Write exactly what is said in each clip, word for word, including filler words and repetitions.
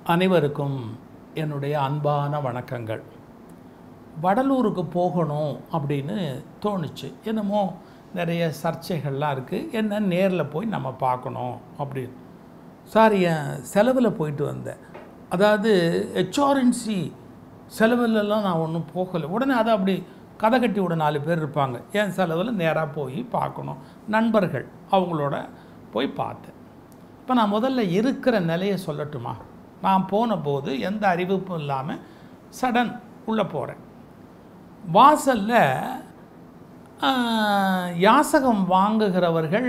அனைவருக்கும் என்னுடைய அன்பான வணக்கங்கள். வடலூருக்கு போகணும் அப்படின்னு தோணுச்சு. என்னமோ நிறைய சர்ச்சைகள்லாம் இருக்குது, என்ன நேரில் போய் நம்ம பார்க்கணும் அப்படின்னு. சார், என் செலவில் போயிட்டு வந்தேன். அதாவது ஹெச்ஆர்என்சி செலவுலலாம் நான் ஒன்றும் போகலை. உடனே அதை அப்படி கதை கட்டி விட நாலு பேர் இருப்பாங்க. என் செலவில் நேராக போய் பார்க்கணும், நண்பர்கள் அவங்களோட போய் பார்த்தேன். இப்போ நான் முதல்ல இருக்கிற நிலையை சொல்லட்டுமா? நான் போன போது எந்த அறிவிப்பும் இல்லாமல் சடன் உள்ளே போகிறேன். வாசலில் யாசகம் வாங்குகிறவர்கள்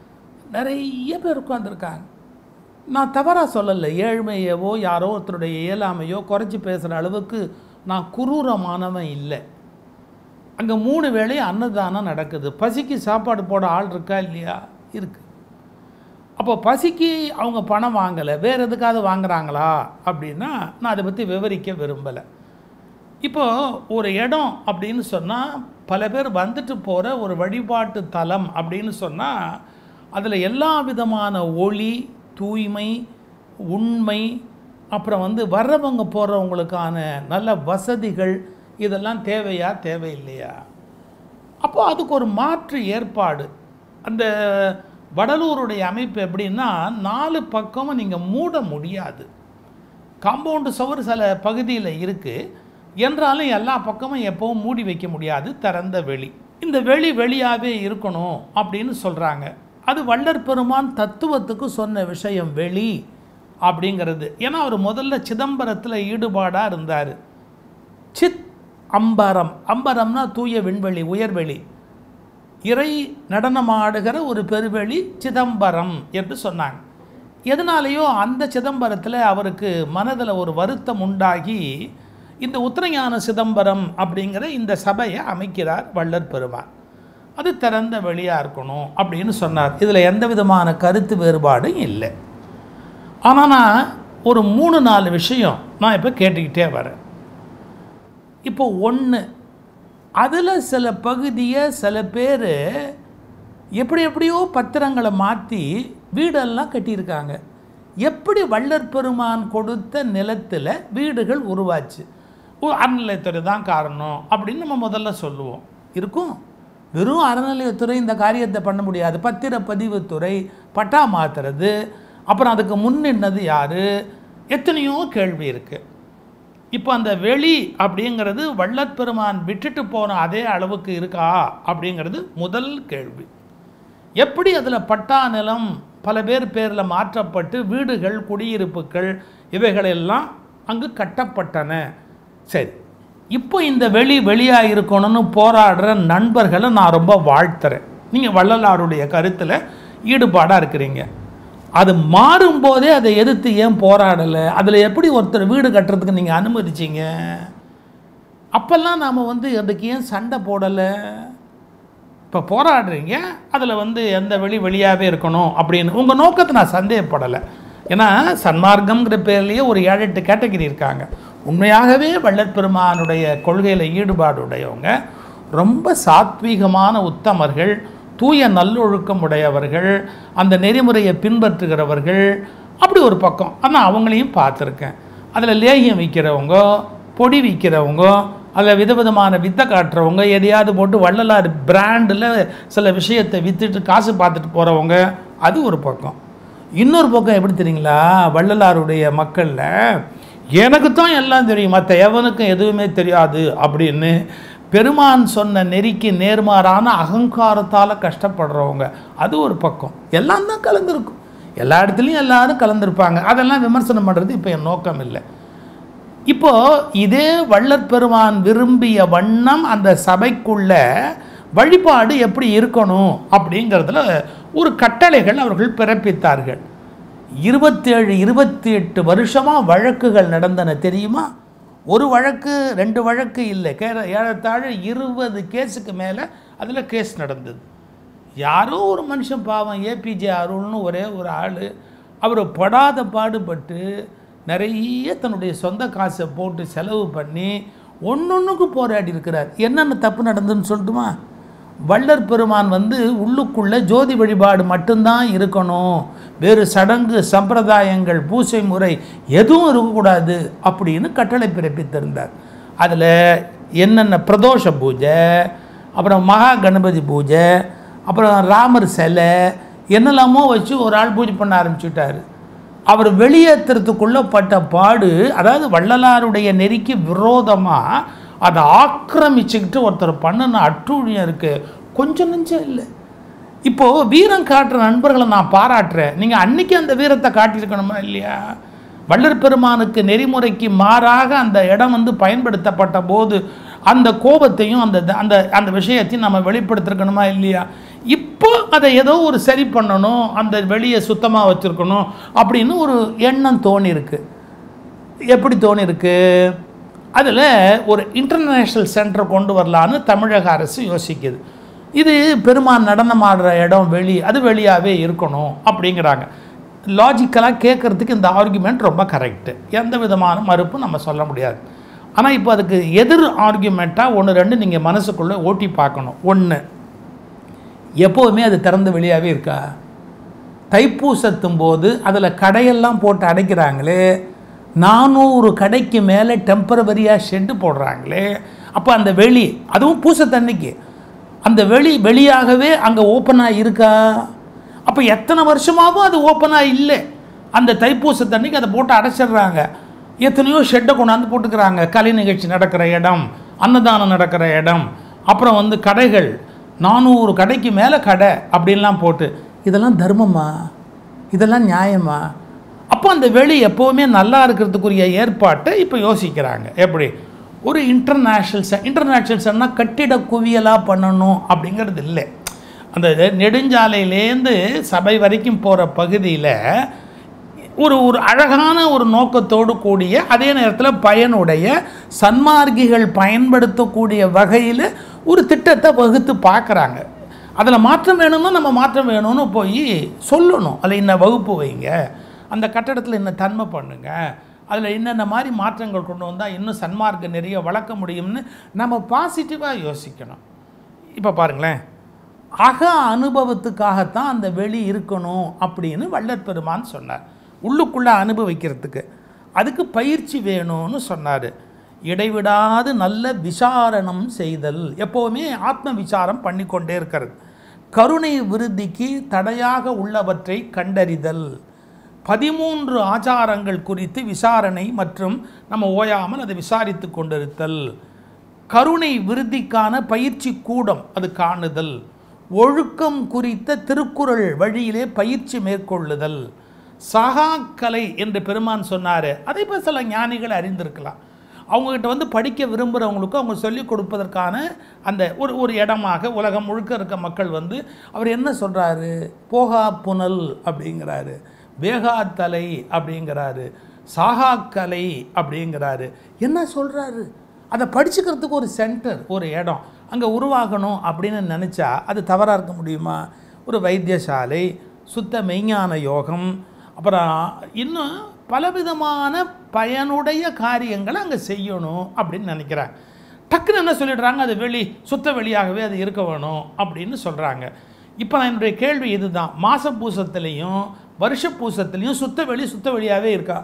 நிறைய பேர் உட்காந்துருக்காங்க. நான் தவறாக சொல்லலை, ஏழ்மையவோ யாரோ ஒருத்தருடைய இயலாமையோ குறைச்சி பேசுகிற அளவுக்கு நான் குரூரமானவன் இல்லை. அங்கே மூணு வேளை அன்னதானம் நடக்குது. பசிக்கு சாப்பாடு போட ஆள் இருக்கா இல்லையா? இருக்குது. அப்போ பசிக்கு அவங்க பணம் வாங்கலை, வேறு எதுக்காவது வாங்குகிறாங்களா அப்படின்னா நான் அதை பற்றி விவரிக்க விரும்பலை. இப்போது ஒரு இடம் அப்படின்னு சொன்னால் பல பேர் வந்துட்டு போகிற ஒரு வழிபாட்டு தலம் அப்படின்னு சொன்னால் அதில் எல்லா விதமான ஒளி, தூய்மை, உண்மை, அப்புறம் வந்து வர்றவங்க போகிறவங்களுக்கான நல்ல வசதிகள் இதெல்லாம் தேவையா தேவையில்லையா? அப்போ அதுக்கு ஒரு மாற்று ஏற்பாடு. அந்த வடலூருடைய அமைப்பு எப்படின்னா, நாலு பக்கமும் நீங்கள் மூட முடியாது. காம்பவுண்டு சுவர் சில பகுதியில் இருக்குது, என்றாலும் எல்லா பக்கமும் எப்போவும் மூடி வைக்க முடியாது. திறந்த வெளி, இந்த வெளி வெளியாகவே இருக்கணும் அப்படின்னு சொல்கிறாங்க. அது வள்ளற் பெருமான் தத்துவத்துக்கு சொன்ன விஷயம் வெளி அப்படிங்கிறது. ஏன்னா அவர் முதல்ல சிதம்பரத்தில் ஈடுபாடாக இருந்தார். சித் அம்பரம், அம்பரம்னா தூய விண்வெளி, உயர்வெளி, இறை நடனமாடுகிற ஒரு பெருவெளி சிதம்பரம் என்று சொன்னாங்க. எதனாலேயோ அந்த சிதம்பரத்தில் அவருக்கு மனதில் ஒரு வருத்தம் உண்டாகி இந்த உத்தரஞான சிதம்பரம் அப்படிங்கிற இந்த சபையை அமைக்கிறார் வள்ளற் பெருமான். அது திறந்த வெளியாக இருக்கணும் அப்படின்னு சொன்னார். இதில் எந்த விதமான கருத்து வேறுபாடும் இல்லை. ஆனால் நான் ஒரு மூணு நாலு விஷயம் நான் இப்போ கேட்டுக்கிட்டே வரேன். இப்போ ஒன்று, அதில் சில பகுதியை சில பேர் எப்படி எப்படியோ பத்திரங்களை மாற்றி வீடெல்லாம் கட்டியிருக்காங்க. எப்படி வள்ளற் பெருமான் கொடுத்த நிலத்தில் வீடுகள் உருவாச்சு? ஓ, அறநிலையத்துறை தான் காரணம் அப்படின்னு நம்ம முதல்ல சொல்லுவோம். இருக்கும். வெறும் அறநிலையத்துறை இந்த காரியத்தை பண்ண முடியாது. பத்திரப்பதிவுத்துறை, பட்டா மாற்றுறது, அப்புறம் அதுக்கு முன்னின்னது யார், எத்தனையோ கேள்வி இருக்குது. இப்போ அந்த வெளி அப்படிங்கிறது வள்ளற் பெருமான் விட்டுட்டு போன அதே அளவுக்கு இருக்கா அப்படிங்கிறது முதல் கேள்வி. எப்படி அதில் பட்டா நிலம் பல பேர் பேரில் மாற்றப்பட்டு வீடுகள், குடியிருப்புகள் இவைகளெல்லாம் அங்கு கட்டப்பட்டன. சரி, இப்போ இந்த வெளி வெளியாக இருக்கணும்னு போராடுற நண்பர்களை நான் ரொம்ப வாழ்த்துறேன். நீங்கள் வள்ளலாருடைய கருத்தில் ஈடுபாடாக இருக்கிறீங்க. அது மாறும்போதே அதை எதிர்த்து ஏன் போராடலை? அதில் எப்படி ஒருத்தர் வீடு கட்டுறதுக்கு நீங்கள் அனுமதிச்சிங்க? அப்போல்லாம் நாம் வந்து அதுக்கு ஏன் சண்டை போடலை? இப்போ போராடுறீங்க, அதில் வந்து எந்த வெளி வெளியாகவே இருக்கணும் அப்படின்னு உங்கள் நோக்கத்தை நான் சந்தேகப்படலை. ஏன்னா சன்மார்க்கம்ங்கிற பேர்லேயே ஒரு ஏழு எட்டு கேட்டகரி இருக்காங்க. உண்மையாகவே வள்ளற் பெருமானுடைய கொள்கையில் ஈடுபாடு உடையவங்க, ரொம்ப சாத்வீகமான உத்தமர்கள், தூய நல்லொழுக்கம் உடையவர்கள், அந்த நெறிமுறையை பின்பற்றுகிறவர்கள், அப்படி ஒரு பக்கம். ஆனால் அவங்களையும் பார்த்துருக்கேன். அதில் லேகியம் விற்கிறவங்க, பொடி விற்கிறவங்க, அதில் விதவிதமான வித்தை காட்டுறவங்க, எதையாவது போட்டு வள்ளலார் பிராண்டில் சில விஷயத்தை விற்றுட்டு காசு பார்த்துட்டு போகிறவங்க, அது ஒரு பக்கம். இன்னொரு பக்கம் எப்படி தெரியுங்களா? வள்ளலாருடைய மக்களில் எனக்கு தான் எல்லாம் தெரியும், மற்ற எவனுக்கும் எதுவுமே தெரியாது அப்படின்னு பெருமான் சொன்ன நெறிக்கு நேர்மாறான அகங்காரத்தால் கஷ்டப்படுறவங்க, அது ஒரு பக்கம். எல்லாம் தான் கலந்துருக்கும், எல்லா இடத்துலையும் எல்லாரும் கலந்துருப்பாங்க. அதெல்லாம் விமர்சனம் பண்ணுறது இப்போ என் நோக்கம் இல்லை. இப்போது இதே வள்ளற் பெருமான் விரும்பிய வண்ணம் அந்த சபைக்குள்ள வழிபாடு எப்படி இருக்கணும் அப்படிங்கிறதுல ஒரு கட்டளைகள் அவர்கள் பிறப்பித்தார்கள். இருபத்தேழு இருபத்தி எட்டு வருஷமாக வழக்குகள் நடந்தன தெரியுமா? ஒரு வழக்கு ரெண்டு வழக்கு இல்லை, கே ஏறத்தாழ இருபது கேஸுக்கு மேலே அதில் கேஸ் நடந்தது. யாரோ ஒரு மனுஷன் பாவம், ஏபிஜே அருள்னு ஒரே ஒரு ஆள், அவர் படாத பாடுபட்டு நிறைய தன்னுடைய சொந்த காசை போட்டு செலவு பண்ணி ஒன்று ஒன்றுக்கு போராடி இருக்கிறார். என்னென்ன தப்பு நடந்ததுன்னு சொல்லட்டுமா? வள்ளற் பெருமான் வந்து உள்ளுக்குள்ளே ஜோதி வழிபாடு மட்டும்தான் இருக்கணும், வேறு சடங்கு சம்பிரதாயங்கள் பூசை முறை எதுவும் இருக்கக்கூடாது அப்படின்னு கட்டளை பிறப்பித்திருந்தார். அதில் என்னென்ன பிரதோஷ பூஜை, அப்புறம் மகா கணபதி பூஜை, அப்புறம் ராமர் சிலை என்னெல்லாமோ வச்சு ஒரு ஆள் பூஜை பண்ண ஆரம்பிச்சுட்டார். அவர் வெளியேற்றுறதுக்குள்ளே பட்ட பாடு, அதாவது வள்ளலாருடைய நெறிக்கு விரோதமாக அதை ஆக்கிரமிச்சுக்கிட்டு ஒருத்தர் பண்ணின அட்டூழியம் இருக்குது, கொஞ்சம் நெஞ்சம் இல்லை. இப்போது வீரம் காட்டுற நண்பர்களை நான் பாராட்டுறேன். நீங்கள் அன்றைக்கி அந்த வீரத்தை காட்டியிருக்கணுமா இல்லையா? வள்ளற் பெருமானுக்கு நெறிமுறைக்கு மாறாக அந்த இடம் வந்து பயன்படுத்தப்பட்ட போது அந்த கோபத்தையும் அந்த அந்த அந்த விஷயத்தையும் நம்ம வெளிப்படுத்திருக்கணுமா இல்லையா? இப்போ அதை ஏதோ ஒரு சரி பண்ணணும், அந்த வெளியை சுத்தமாக வச்சுருக்கணும் அப்படின்னு ஒரு எண்ணம் தோணியிருக்கு. எப்படி தோணியிருக்கு? அதில் ஒரு இன்டர்நேஷ்னல் சென்டர் கொண்டு வரலான்னு தமிழக அரசு யோசிக்குது. இது பெருமான் நடனம் ஆடுற இடம் வெளி, அது வெளியாகவே இருக்கணும் அப்படிங்கிறாங்க. லாஜிக்கலாக கேட்குறதுக்கு இந்த ஆர்குமெண்ட் ரொம்ப கரெக்டு, எந்த விதமான மறுப்பும் நம்ம சொல்ல முடியாது. ஆனால் இப்போ அதுக்கு எதிர் ஆர்குமெண்ட்டாக ஒன்று ரெண்டு நீங்கள் மனசுக்குள்ளே ஓட்டி பார்க்கணும். ஒன்று, எப்போவுமே அது திறந்து வெளியாகவே இருக்கா? தைப்பூசத்தும் போது அதில் கடையெல்லாம் போட்டு அடைக்கிறாங்களே, நானூறு கடைக்கு மேலே டெம்பரவரியாக ஷெட்டு போடுறாங்களே, அப்போ அந்த வெளி, அதுவும் பூசத்தன்னைக்கு அந்த வெளி வெளியாகவே அங்கே ஓப்பனாக இருக்கா? அப்போ எத்தனை வருஷமாகவும் அது ஓப்பனாக இல்லை. அந்த தைப்பூசத்தன்னைக்கு அதை போட்டு அடைச்சிடுறாங்க. எத்தனையோ ஷெட்டை கொண்டாந்து போட்டுக்கிறாங்க. கலை நிகழ்ச்சி நடக்கிற இடம், அன்னதானம் நடக்கிற இடம், அப்புறம் வந்து கடைகள், நானூறு கடைக்கு மேலே கடை அப்படின்லாம் போட்டு, இதெல்லாம் தர்மமா? இதெல்லாம் நியாயமா? அப்போ அந்த வெளி எப்போவுமே நல்லா இருக்கிறதுக்குரிய ஏற்பாட்டை இப்போ யோசிக்கிறாங்க. எப்படி? ஒரு இன்டர்நேஷ்னல் செ இன்டர்நேஷ்னல் சென்னால் கட்டிட குவியலாக பண்ணணும் அப்படிங்கிறது இல்லை. அந்த நெடுஞ்சாலையிலேருந்து சபை வரைக்கும் போகிற பகுதியில் ஒரு ஒரு அழகான ஒரு நோக்கத்தோடு கூடிய, அதே நேரத்தில் பயனுடைய, சன்மார்க்கிகள் பயன்படுத்தக்கூடிய வகையில் ஒரு திட்டத்தை வகுத்து பார்க்குறாங்க. அதில் மாற்றம் வேணும்னா நம்ம மாற்றம் வேணும்னு போய் சொல்லணும். அதில் இன்ன வகுப்பு வைங்க, அந்த கட்டடத்தில் இன்ன தன்மை பண்ணுங்க, அதில் என்னென்ன மாதிரி மாற்றங்கள் கொண்டு வந்தால் இன்னும் சன்மார்க்க நிறைய வளர்க்க முடியும்னு நம்ம பாசிட்டிவாக யோசிக்கணும். இப்போ பாருங்களேன், அக அனுபவத்துக்காகத்தான் அந்த வெளி இருக்கணும் அப்படின்னு வள்ளற் பெருமான் சொன்னார். உள்ளுக்குள்ளே அனுபவிக்கிறதுக்கு அதுக்கு பயிற்சி வேணும்னு சொன்னார். இடைவிடாது நல்ல விசாரணம் செய்தல், எப்போவுமே ஆத்ம விசாரம் பண்ணிக்கொண்டே இருக்கிறது. கருணை விருத்திக்கு தடையாக உள்ளவற்றை கண்டறிதல், பதிமூன்று ஆச்சாரங்கள் குறித்து விசாரணை மற்றும் நம்ம ஓயாமல் அதை விசாரித்து கொண்டிருத்தல், கருணை விருத்திக்கான பயிற்சி கூடம் அது காணுதல், ஒழுக்கம் குறித்த திருக்குறள் வழியிலே பயிற்சி மேற்கொள்ளுதல், சகாக்கலை என்று பெருமான் சொன்னார். அதை இப்போ சில ஞானிகள் அறிந்திருக்கலாம். அவங்ககிட்ட வந்து படிக்க விரும்புகிறவங்களுக்கு அவங்க சொல்லிக் கொடுப்பதற்கான அந்த ஒரு ஒரு இடமாக உலகம் முழுக்க இருக்க மக்கள் வந்து அவர் என்ன சொல்கிறாரு? போகா புனல் அப்படிங்கிறாரு, வேகாத்தலை அப்படிங்கிறாரு, சாகாக்கலை அப்படிங்கிறாரு. என்ன சொல்கிறாரு? அதை படிச்சுக்கிறதுக்கு ஒரு சென்டர், ஒரு இடம் அங்கே உருவாகணும் அப்படின்னு நினச்சா அது தவறாக இருக்க முடியுமா? ஒரு வைத்தியசாலை, சுத்த மெய்ஞான யோகம், அப்புறம் இன்னும் பலவிதமான பயனுடைய காரியங்களை அங்கே செய்யணும் அப்படின்னு நினைக்கிறாங்க. டக்குன்னு என்ன சொல்லிடுறாங்க? அது வெளி, சுத்த வெளியாகவே அது இருக்க வேணும் அப்படின்னு சொல்கிறாங்க. இப்போ நான் என்னுடைய கேள்வி இதுதான், மாச பூசத்துலேயும் வருஷ பூசத்துலேயும் சுத்த வெளி சுத்த வெளியாகவே இருக்கா?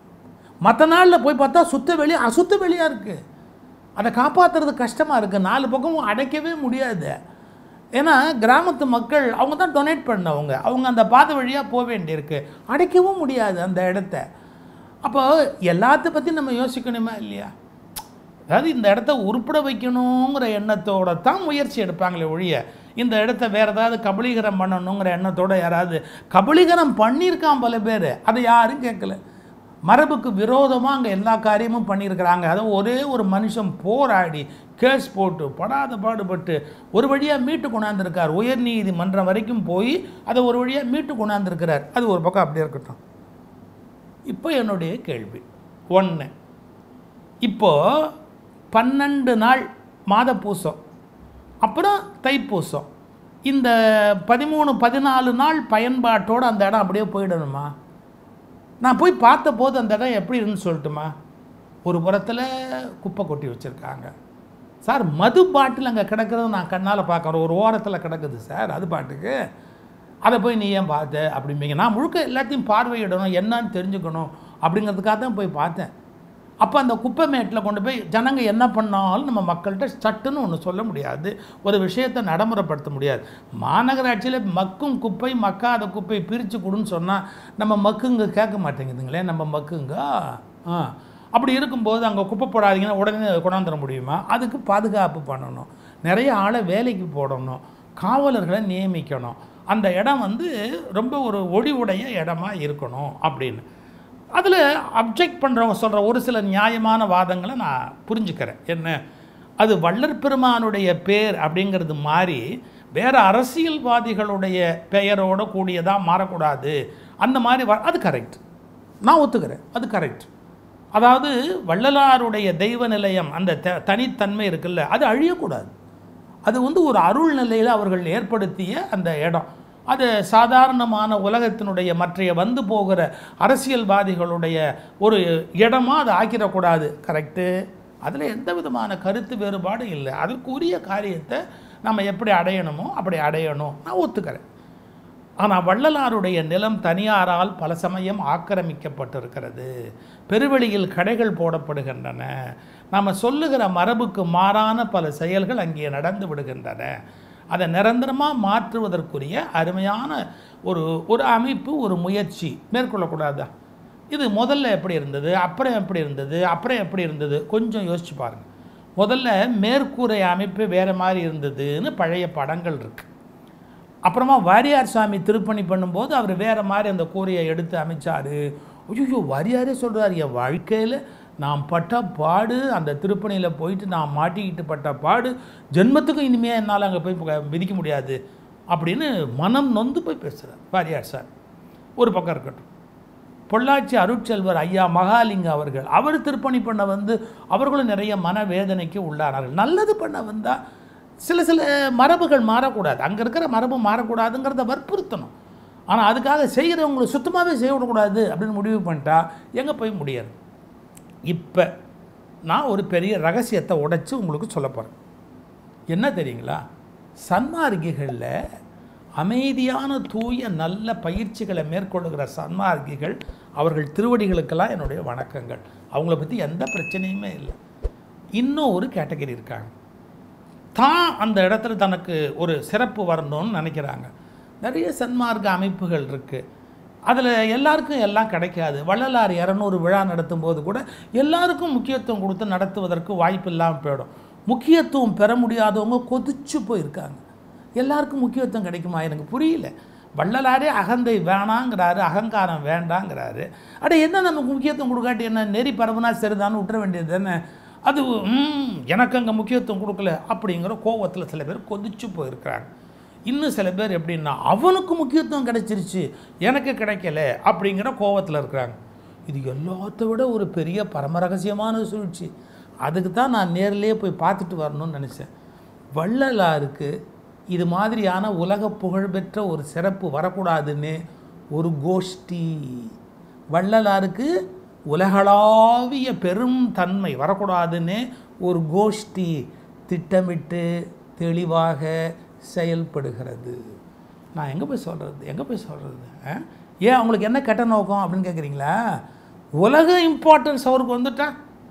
மற்ற நாளில் போய் பார்த்தா சுத்த வெளி அசுத்த வெளியாக இருக்குது. அதை காப்பாற்றுறது கஷ்டமாக இருக்குது, நாலு பக்கமும் அடைக்கவே முடியாது. ஏன்னா கிராமத்து மக்கள் அவங்க தான் டொனேட் பண்ணவங்க, அவங்க அந்த பாதை வழியாக போக வேண்டியிருக்கு, அடைக்கவும் முடியாது அந்த இடத்த. அப்போ எல்லாத்த பற்றி நம்ம யோசிக்கணுமா இல்லையா? அதாவது இந்த இடத்த உருப்பட வைக்கணுங்கிற எண்ணத்தோடு தான் முயற்சி எடுப்பாங்களே ஒழிய, இந்த இடத்த வேறு ஏதாவது கபலீகரம் பண்ணணுங்கிற எண்ணத்தோடு யாராவது கபலீகரம் பண்ணியிருக்கான் பல பேர், அதை யாரும் கேட்கல. மரபுக்கு விரோதமாக அங்கே எல்லா காரியமும் பண்ணியிருக்கிறாங்க. அதை ஒரே ஒரு மனுஷன் போராடி கேஸ் போட்டு படாத பாடுபட்டு ஒரு வழியாக மீட்டு கொண்டாந்துருக்கார். உயர் நீதிமன்றம் வரைக்கும் போய் அதை ஒரு வழியாக மீட்டு கொண்டாந்துருக்கிறார். அது ஒரு பக்கம் அப்படியே இருக்கட்டும். இப்போ என்னுடைய கேள்வி ஒன்று, இப்போது பன்னெண்டு நாள் மாத பூசம், அப்புறம் தைப்பூசம், இந்த பதிமூணு பதினாலு நாள் பயன்பாட்டோடு அந்த இடம் அப்படியே போயிடணுமா? நான் போய் பார்த்த போது அந்த இடம் எப்படி இருந்துன்னு சொல்லட்டுமா? ஒரு புறத்தில் குப்பை கொட்டி வச்சுருக்காங்க, சார் மது பாட்டில் அங்கே கிடக்கிறது நான் கண்ணால் பார்க்குறேன், ஒரு ஓரத்தில் கிடக்குது சார் அது பாட்டுக்கு, அதை போய் நீ ஏன் பார்த்த அப்படிம்பீங்க. நான் முழுக்க எல்லாத்தையும் பார்வையிடணும், என்னன்னு தெரிஞ்சுக்கணும் அப்படிங்கிறதுக்காக தான் போய் பார்த்தேன். அப்போ அந்த குப்பை மேட்டில் கொண்டு போய் ஜனங்க என்ன பண்ணாலும் நம்ம மக்கள்கிட்ட சட்டுன்னு ஒன்று சொல்ல முடியாது, ஒரு விஷயத்தை நடைமுறைப்படுத்த முடியாது. மாநகராட்சியில் மக்கும் குப்பை மக்காத குப்பை பிரித்து கொடுன்னு சொன்னால் நம்ம மக்குங்க கேட்க மாட்டேங்குதுங்களே, நம்ம மக்குங்க. ஆ அப்படி இருக்கும்போது அங்கே குப்பை போடாதீங்கன்னா உடனே கொண்டாந்துட முடியுமா? அதுக்கு பாதுகாப்பு பண்ணணும், நிறைய ஆளை வேலைக்கு போடணும், காவலர்களை நியமிக்கணும், அந்த இடம் வந்து ரொம்ப ஒரு ஒளிவுடைய இடமா இருக்கணும் அப்படின்னு. அதில் அப்ஜெக்ட் பண்ணுறவங்க சொல்கிற ஒரு சில நியாயமான வாதங்களை நான் புரிஞ்சுக்கிறேன். என்ன, அது வள்ளற் பெருமானுடைய பேர் அப்படிங்கிறது மாதிரி வேறு அரசியல்வாதிகளுடைய பெயரோடு கூடியதாக மாறக்கூடாது, அந்த மாதிரி வ அது கரெக்ட், நான் ஒத்துக்கிறேன், அது கரெக்ட். அதாவது வள்ளலாருடைய தெய்வ நிலையம் அந்த த தனித்தன்மை இருக்குல்ல, அது அழியக்கூடாது. அது வந்து ஒரு அருள் நிலையில் அவர்கள் ஏற்படுத்திய அந்த இடம், அது சாதாரணமான உலகத்தினுடைய மற்றைய வந்து போகிற அரசியல்வாதிகளுடைய ஒரு இடமா அதை ஆக்கிடக்கூடாது, கரெக்டு. அதில் எந்த விதமான கருத்து வேறுபாடும் இல்லை. அதற்குரிய காரியத்தை நம்ம எப்படி அடையணுமோ அப்படி அடையணும், நான் ஒத்துக்கிறேன். ஆனால் வள்ளலாருடைய நிலம் தனியாரால் பல சமயம் ஆக்கிரமிக்கப்பட்டிருக்கிறது, பெருவெளியில் கடைகள் போடப்படுகின்றன, நாம் சொல்லுகிற மரபுக்கு மாறான பல செயல்கள் அங்கே நடந்து விடுகின்றன. அதை நிரந்தரமாக மாற்றுவதற்குரிய அருமையான ஒரு ஒரு அமைப்பு, ஒரு முயற்சி மேற்கொள்ளக்கூடாதா? இது முதல்ல எப்படி இருந்தது, அப்புறம் எப்படி இருந்தது, அப்புறம் எப்படி இருந்தது, கொஞ்சம் யோசிச்சு பாருங்கள். முதல்ல மேற்கூரை அமைப்பு வேறு மாதிரி இருந்ததுன்னு பழைய படங்கள் இருக்குது. அப்புறமா வாரியார் சாமி திருப்பணி பண்ணும்போது அவர் வேறு மாதிரி அந்த கூரையை எடுத்து அமைச்சார். ஐயோ, வாரியாரே சொல்கிறார், என் வாழ்க்கையில் நான் பட்ட பாடு, அந்த திருப்பணியில் போயிட்டு நான் மாட்டிக்கிட்டு பட்ட பாடு ஜென்மத்துக்கும் இனிமேல் என்னால் அங்கே போய் மிதிக்க முடியாது அப்படின்னு மனம் நொந்து போய் பேசுகிறார் வாரியார் சார். ஒரு பக்கம் இருக்கட்டும், பொள்ளாச்சி அருட்செல்வர் ஐயா மகாலிங்க அவர்கள், அவர் திருப்பணி பண்ண வந்து அவர்களும் நிறைய மனவேதனைக்கு உள்ளானார்கள். நல்லது பண்ண வந்தால் சில சில மரபுகள் மாறக்கூடாது, அங்கே இருக்கிற மரபு மாறக்கூடாதுங்கிறத வற்புறுத்தணும். ஆனால் அதுக்காக செய்கிறவங்களை சுத்தமாகவே செய்யக்கூடாது அப்படின்னு முடிவு பண்ணிட்டா எங்கே போய் முடியாது. இப்போ நான் ஒரு பெரிய ரகசியத்தை உடைச்சி உங்களுக்கு சொல்ல போகிறேன். என்ன தெரியுங்களா, சன்மார்க்கிகளில் அமைதியான தூய நல்ல பயிற்சிகளை மேற்கொள்ளுகிற சன்மார்க்கிகள், அவர்கள் திருவடிகளுக்கெல்லாம் என்னுடைய வணக்கங்கள், அவங்கள பற்றி எந்த பிரச்சனையுமே இல்லை. இன்னும் ஒரு கேட்டகரி இருக்காங்க, தான் அந்த இடத்துல தனக்கு ஒரு சிறப்பு வரணும்னு நினைக்கிறாங்க. நிறைய சன்மார்க்க அமைப்புகள் இருக்குது, அதில் எல்லாருக்கும் எல்லாம் கிடைக்காது. வள்ளலார் இரநூறு விழா நடத்தும் போது கூட எல்லாருக்கும் முக்கியத்துவம் கொடுத்து நடத்துவதற்கு வாய்ப்பு இல்லாமல் போயிடும். முக்கியத்துவம் பெற முடியாதவங்க கொதிச்சு போயிருக்காங்க. எல்லாருக்கும் முக்கியத்துவம் கிடைக்குமா? எனக்கு புரியல. வள்ளலாரே அகந்தை வேணாங்கிறாரு, அகங்காரம் வேண்டாங்கிறாரு. அட என்ன நமக்கு முக்கியத்துவம் கொடுக்காட்டி என்ன, நெறி பரவுனா சரிதான்னு விட்டுற வேண்டியது தானே. அது எனக்கு அங்கே முக்கியத்துவம் கொடுக்கல அப்படிங்கிற கோவத்தில் சில பேர் கொதிச்சு போயிருக்கிறாங்க. இன்னும் சில பேர் எப்படின்னா அவனுக்கு முக்கியத்துவம் கிடைச்சிருச்சு எனக்கு கிடைக்கல அப்படிங்கிற கோவத்தில் இருக்கிறாங்க. இது எல்லாத்த விட ஒரு பெரிய பரம ரகசியமான சூழ்ச்சி. அதுக்கு தான் நான் நேரிலே போய் பார்த்துட்டு வரணும்னு நினச்சேன். வள்ளலாருக்கு இது மாதிரியான உலக புகழ்பெற்ற ஒரு சிறப்பு வரக்கூடாதுன்னு ஒரு கோஷ்டி, வள்ளலாருக்கு உலகளாவிய பெரும் தன்மை வரக்கூடாதுன்னு ஒரு கோஷ்டி திட்டமிட்டு தெளிவாக செயல்படுகிறது. நான் எங்கே போய் சொல்கிறது எங்கே போய் சொல்கிறது ஏன் அவங்களுக்கு என்ன கெட்ட நோக்கம் அப்படின்னு கேட்குறீங்களா? உலக இம்பார்ட்டன்ஸ் அவருக்கு வந்துட்டா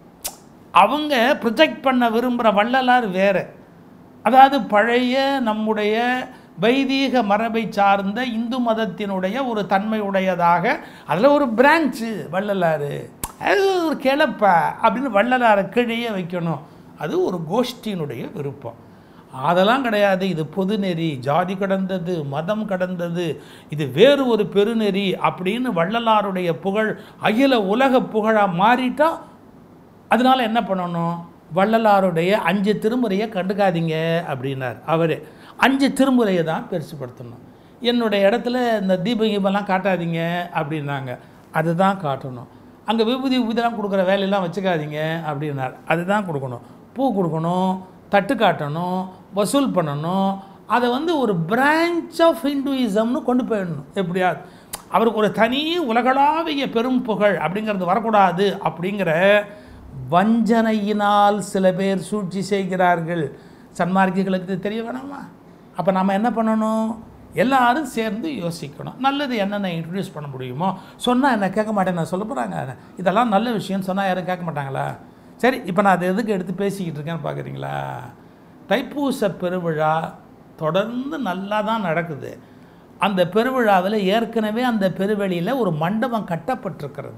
அவங்க ப்ரொஜெக்ட் பண்ண விரும்புகிற வள்ளலார் வேறு. அதாவது பழைய நம்முடைய வைதீக மரபை சார்ந்த இந்து மதத்தினுடைய ஒரு தன்மை உடையதாக அதில் ஒரு பிரான்ச்சு வள்ளலார், அது ஒரு கிளப்ப அப்படின்னு வள்ளலாரை கீழே வைக்கணும். அது ஒரு கோஷ்டியினுடைய விருப்பம். அதெல்லாம் கிடையாது. இது பொதுநெறி, ஜாதி கடந்தது, மதம் கடந்தது, இது வேறு ஒரு பெருநெறி அப்படின்னு வள்ளலாருடைய புகழ் அகில உலக புகழாக மாறிட்டா அதனால் என்ன பண்ணணும்? வள்ளலாருடைய அஞ்சு திருமுறையை கண்டுக்காதீங்க அப்படின்னார் அவர். அஞ்சு திருமுறையை தான் பெருசுப்படுத்தணும். என்னுடைய இடத்துல இந்த தீப கீபெல்லாம் காட்டாதீங்க அப்படின்னாங்க, அதுதான் காட்டணும். அங்கே விபூதி விபூதிலாம் கொடுக்குற வேலையெல்லாம் வச்சுக்காதீங்க அப்படின்னார், அதுதான் கொடுக்கணும். பூ கொடுக்கணும், தட்டு காட்டணும், வசூல் பண்ணணும். அதை வந்து ஒரு பிரான்ச் ஆஃப் ஹிந்துயிசம்னு கொண்டு போயிடணும் எப்படியாவது. அவருக்கு ஒரு தனி உலகளாவிய பெரும் புகழ் அப்படிங்கிறது வரக்கூடாது அப்படிங்கிற வஞ்சனையினால் சில பேர் சூழ்ச்சி செய்கிறார்கள். சன்மார்க்கிகளுக்கு தெரிய வேணாமா? அப்போ நம்ம என்ன பண்ணணும்? எல்லாரும் சேர்ந்து யோசிக்கணும். நல்லது என்னென்ன இன்ட்ரடியூஸ் பண்ண முடியுமோ சொன்னால் என்ன கேட்க மாட்டேன் நான் சொல்ல போகிறாங்க. இதெல்லாம் நல்ல விஷயம்னு சொன்னால் யாரும் கேட்க மாட்டாங்களா? சரி, இப்போ நான் அதை எதுக்கு எடுத்து பேசிக்கிட்டு இருக்கேன்னு பார்க்குறீங்களா? தைப்பூச பெருவிழா தொடர்ந்து நல்லா தான் நடக்குது. அந்த பெருவிழாவில் ஏற்கனவே அந்த பெருவெளியில் ஒரு மண்டபம் கட்டப்பட்டிருக்கிறது.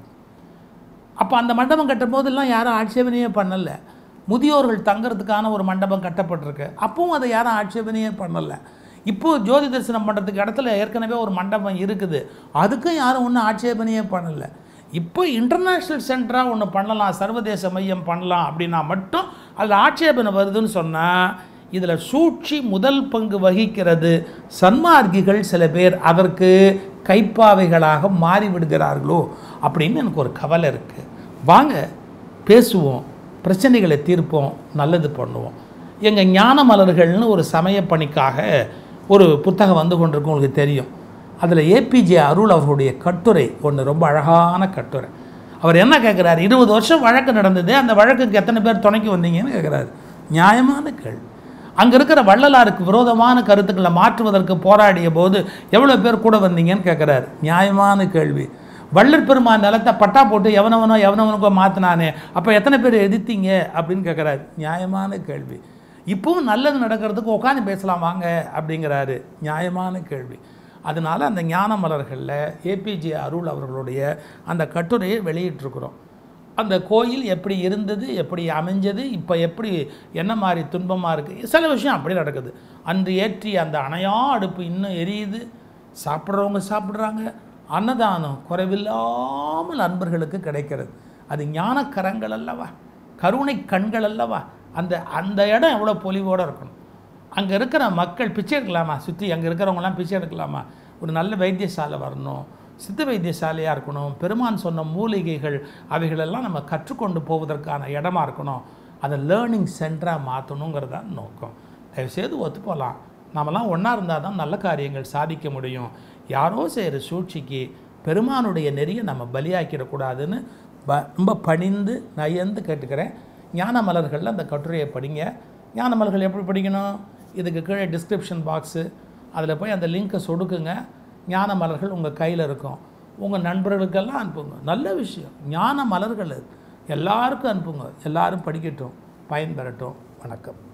அப்போ அந்த மண்டபம் கட்டும் போதெல்லாம் யாரும் ஆட்சேபனையே பண்ணலை. முதியோர்கள் தங்கிறதுக்கான ஒரு மண்டபம் கட்டப்பட்டிருக்கு, அப்பவும் அதை யாரும் ஆட்சேபனையே பண்ணலை. இப்போது ஜோதி தரிசனம் பண்ணுறதுக்கு இடத்துல ஏற்கனவே ஒரு மண்டபம் இருக்குது, அதுக்கும் யாரும் ஒன்றும் ஆட்சேபனையே பண்ணலை. இப்போ இன்டர்நேஷ்னல் சென்டராக ஒன்று பண்ணலாம், சர்வதேச மையம் பண்ணலாம் அப்படின்னா மட்டும் அதில் ஆட்சேபனை வருதுன்னு சொன்னால் இதில் சூழ்ச்சி முதல் பங்கு வகிக்கிறது. சன்மார்க்கிகள் சில பேர் அதற்கு கைப்பாவைகளாக மாறிவிடுகிறார்களோ அப்படின்னு எனக்கு ஒரு கவலை இருக்குது. வாங்க பேசுவோம், பிரச்சனைகளை தீர்ப்போம், நல்லது பண்ணுவோம். எங்கள் ஞான மலர்கள்னு ஒரு சமய பணிக்காக ஒரு புத்தகம் வந்து கொண்டிருக்கு, உங்களுக்கு தெரியும். அதில் ஏபிஜே அருள் அவர்களுடைய கட்டுரை ஒன்று, ரொம்ப அழகான கட்டுரை. அவர் என்ன கேட்குறாரு? இருபது வருஷம் வழக்கு நடந்தது, அந்த வழக்குக்கு எத்தனை பேர் துணைக்கு வந்தீங்கன்னு கேட்குறாரு. நியாயமான கேள்வி. அங்கே இருக்கிற வள்ளலாருக்கு விரோதமான கருத்துக்களை மாற்றுவதற்கு போராடிய போது எவ்வளோ பேர் கூட வந்தீங்கன்னு கேட்குறாரு. நியாயமான கேள்வி. வள்ளல் பெருமான் நிலத்தை பட்டா போட்டு எவனவனோ எவனவனுக்கோ மாற்றினானே, அப்போ எத்தனை பேர் எதிர்த்தீங்க அப்படின்னு கேட்குறாரு. நியாயமான கேள்வி. இப்போவும் நல்லது நடக்கிறதுக்கு உட்காந்து பேசலாம் வாங்க அப்படிங்கிறாரு. நியாயமான கேள்வி. அதனால் அந்த ஞான மலர்களில் ஏபிஜே அருள் அவர்களுடைய அந்த கட்டுரையை வெளியிட்டிருக்கிறோம். அந்த கோயில் எப்படி இருந்தது, எப்படி அமைஞ்சது, இப்போ எப்படி என்ன மாதிரி துன்பமாக இருக்குது, சில விஷயம் அப்படி நடக்குது. அன்று ஏற்றி அந்த அணையா அடுப்பு இன்னும் எரியுது, சாப்பிட்றவங்க சாப்பிட்றாங்க, அன்னதானம் குறைவில்லாமல் அன்பர்களுக்கு கிடைக்கிறது. அது ஞான கரங்கள் அல்லவா, கருணை கண்கள் அல்லவா. அந்த அந்த இடம் எவ்வளோ பொலிவோடு இருக்கணும். அங்கே இருக்கிற மக்கள் பிச்சை எடுக்கலாமா? சுற்றி அங்கே இருக்கிறவங்களாம் பிச்சை எடுக்கலாமா? ஒரு நல்ல வைத்தியசாலை வரணும், சித்த வைத்தியசாலையாக இருக்கணும். பெருமான் சொன்ன மூலிகைகள் அவைகளெல்லாம் நம்ம கற்றுக்கொண்டு போவதற்கான இடமா இருக்கணும். அதை லேர்னிங் சென்டராக மாற்றணுங்கிறது தான் நோக்கம். தயவுசெய்து ஒத்து போகலாம். நம்மலாம் ஒன்றா இருந்தால் தான் நல்ல காரியங்கள் சாதிக்க முடியும். யாரோ செய்கிற சூழ்ச்சிக்கு பெருமானுடைய நெறியை நம்ம பலியாக்கிடக்கூடாதுன்னு ப ரொம்ப பணிந்து நயந்து கேட்டுக்கிறேன். ஞான மலர்களில் அந்த கட்டுரையை படிங்க. ஞான மலர்கள் எப்படி படிக்கணும்? இதுக்கு கீழே டிஸ்கிரிப்ஷன் பாக்ஸு, அதில் போய் அந்த லிங்க்கை சொடுக்குங்க. ஞான மலர்கள் உங்கள் கையில் இருக்கும். உங்கள் நண்பர்களுக்கெல்லாம் அனுப்புங்க. நல்ல விஷயம், ஞான மலர்கள் எல்லாருக்கும் அனுப்புங்க. எல்லாரும் படிக்கட்டும், பயன்பெறட்டும். வணக்கம்.